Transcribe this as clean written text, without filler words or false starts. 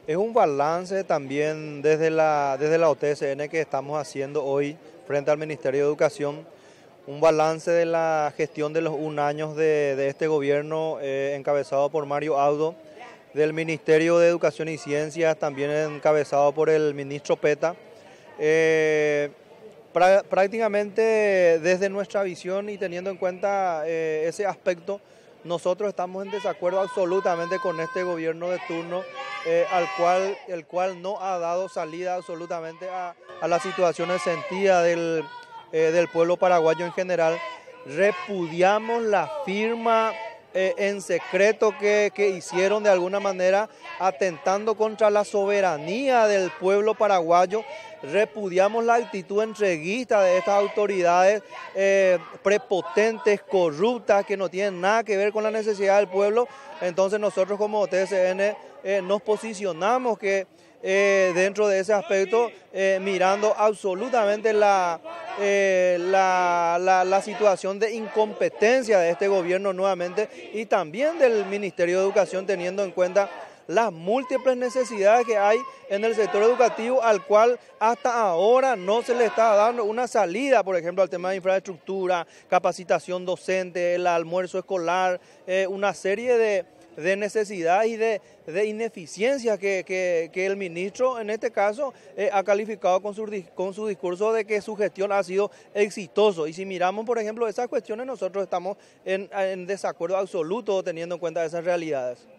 Es un balance también desde la OTSN que estamos haciendo hoy frente al Ministerio de Educación, un balance de la gestión de los 1 año de este gobierno encabezado por Mario Audo, del Ministerio de Educación y Ciencias también encabezado por el ministro Peta. Prácticamente desde nuestra visión y teniendo en cuenta ese aspecto, nosotros estamos en desacuerdo absolutamente con este gobierno de turno, el cual no ha dado salida absolutamente a la situación sentida del pueblo paraguayo en general. Repudiamos la firma en secreto que hicieron de alguna manera atentando contra la soberanía del pueblo paraguayo. Repudiamos la actitud entreguista de estas autoridades prepotentes, corruptas, que no tienen nada que ver con la necesidad del pueblo. Entonces nosotros como TSN nos posicionamos dentro de ese aspecto, mirando absolutamente la situación de incompetencia de este gobierno nuevamente y también del Ministerio de Educación, teniendo en cuenta las múltiples necesidades que hay en el sector educativo, al cual hasta ahora no se le está dando una salida, por ejemplo, al tema de infraestructura, capacitación docente, el almuerzo escolar, una serie de necesidades y de ineficiencias que el ministro, en este caso, ha calificado con su discurso de que su gestión ha sido exitoso. Y si miramos, por ejemplo, esas cuestiones, nosotros estamos en desacuerdo absoluto teniendo en cuenta esas realidades.